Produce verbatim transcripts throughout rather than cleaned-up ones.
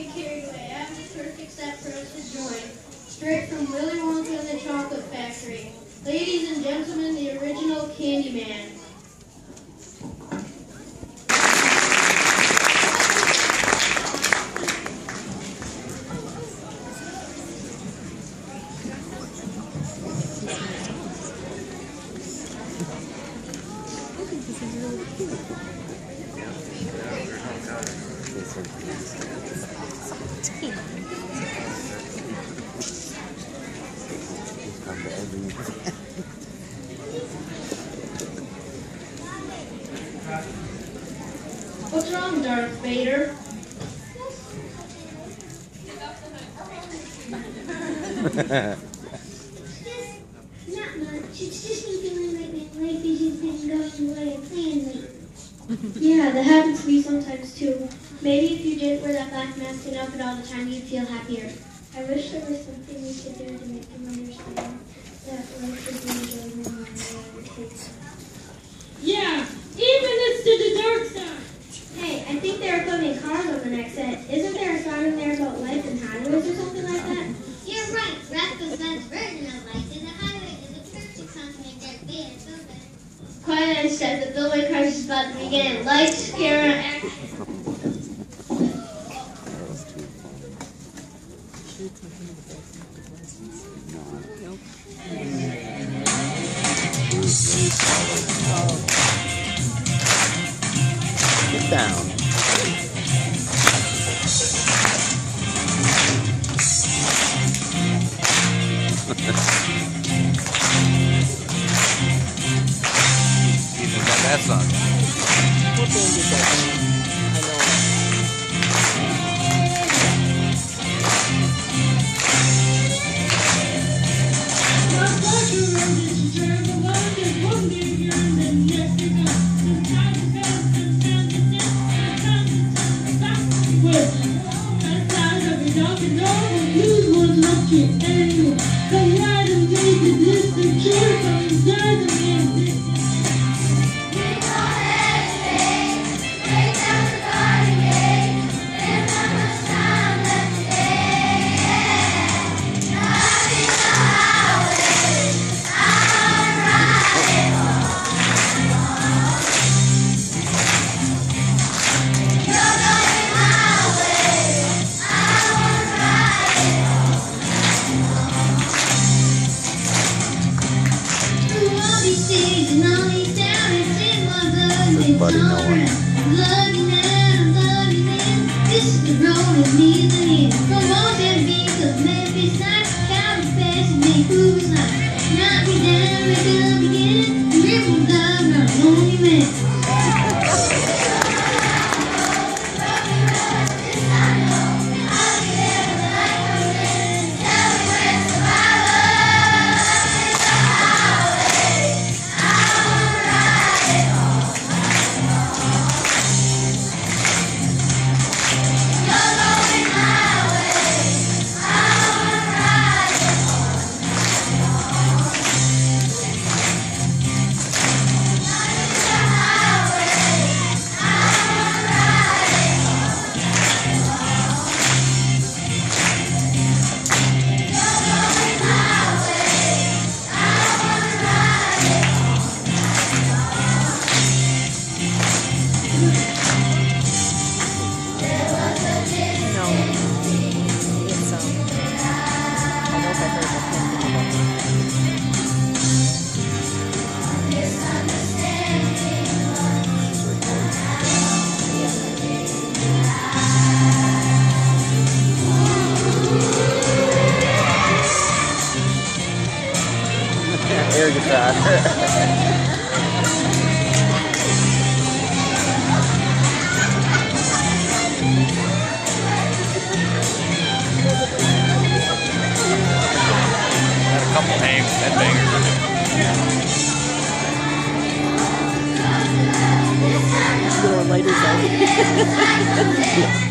get carried away. I have the perfect set for us to join. Straight from Willy Wonka and the Chocolate Factory. Ladies and gentlemen, the original Candyman. What's wrong, Darth Vader? Not much. It's just me feeling like my life has just been going the way I planned lately. Yeah, that happens to me sometimes too. Maybe if you didn't wear that black mask and outfit all the time, you'd feel happier. I wish there was something we could do to make him understand that life should be enjoyed no matter what it takes. Yeah, even it's to the dark side. Hey, I think they were filming Cars on the next set. Isn't there a song in there about life and highways or something like that? You're right. Rathko's best version of life is a highway is a perfect song to make Darth Vader feel better. Quiet and said the filming Cars is about to begin. Lights, camera, action. Get down. Even got that song. What band is that? I know. Buddy Noah. Love you now, love you now. This is the road of me the end. From Mozambique to Memphis, I got the best and make moves like knock me down, wake up again. The river of love, not a lonely man. Air guitar. Had a couple hang headbangers. Little lighter side.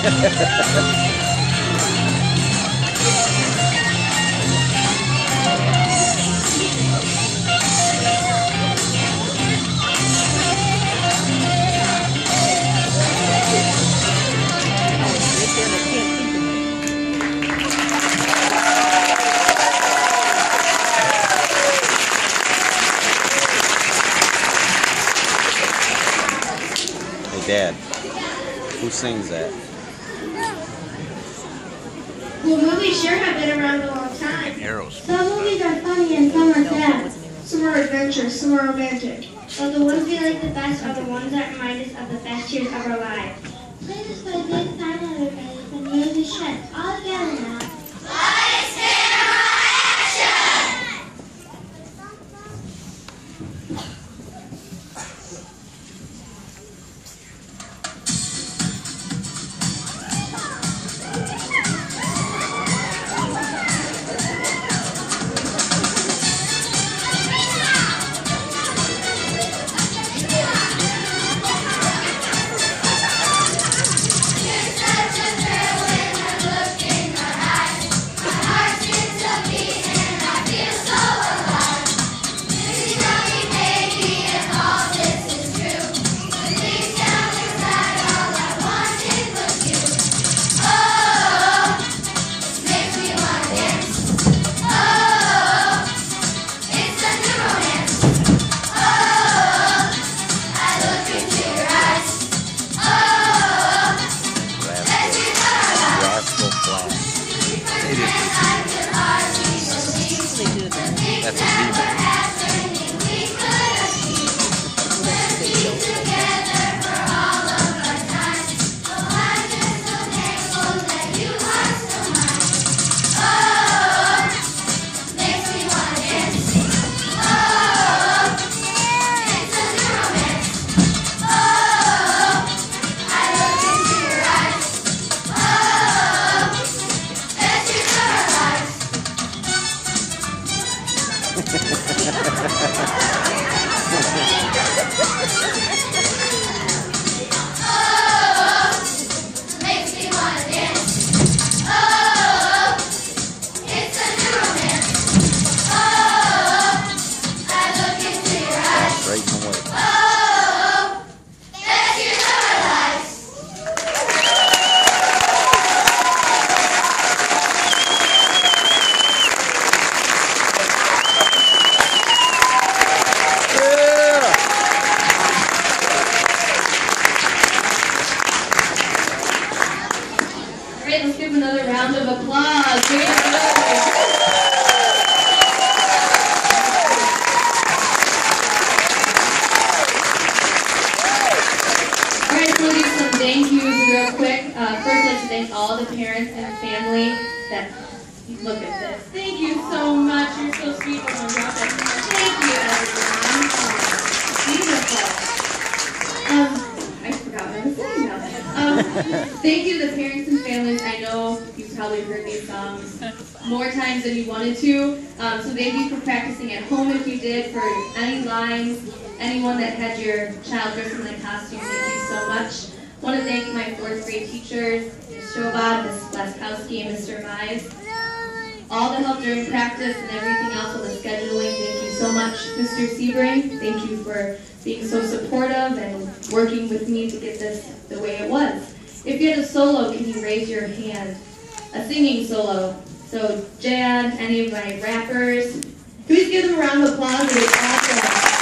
Dad, who sings that? Well, movies sure have been around a long time. Arrows. Some movies are funny and some are sad. Some are adventurous, some are romantic. But the ones we like the best are the ones that remind us of the best years of our lives. Please put a big sign on everybody when the movie shuts. All together now. That's a demon. Let's give another round of applause. Way to go. Alright, so we'll do some thank yous real quick. Uh, first, I'd like to thank all the parents and family that look at this. Thank you so much. You're so sweet. Oh my God, thank you, everyone. Oh, beautiful. Um, I forgot what I was saying now. Um, thank you to the parents and families. I know you've probably heard these songs more times than you wanted to. Um, so thank you for practicing at home if you did, for any lines, anyone that had your child dressed in the costume, thank you so much. I want to thank my fourth grade teachers, Miz Shobad, Miz Laskowski, and Mister Mize. All the help during practice and everything else with the scheduling, thank you so much. Mister Sebring, thank you for being so supportive and working with me to get this the way it was. If you had a solo, can you raise your hand? A singing solo. So Jan, any of my rappers, please give them a round of applause. It was awesome.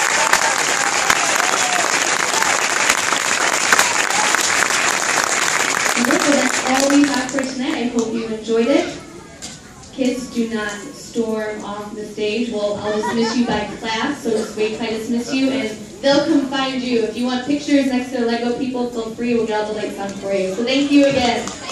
And look, that's all we have for tonight. I hope you enjoyed it. Kids, do not storm off the stage. Well, I'll dismiss you by class, so just wait till I dismiss you, and they'll come find you. If you want pictures next to the Lego people, feel free. We'll get all the lights on for you. So thank you again.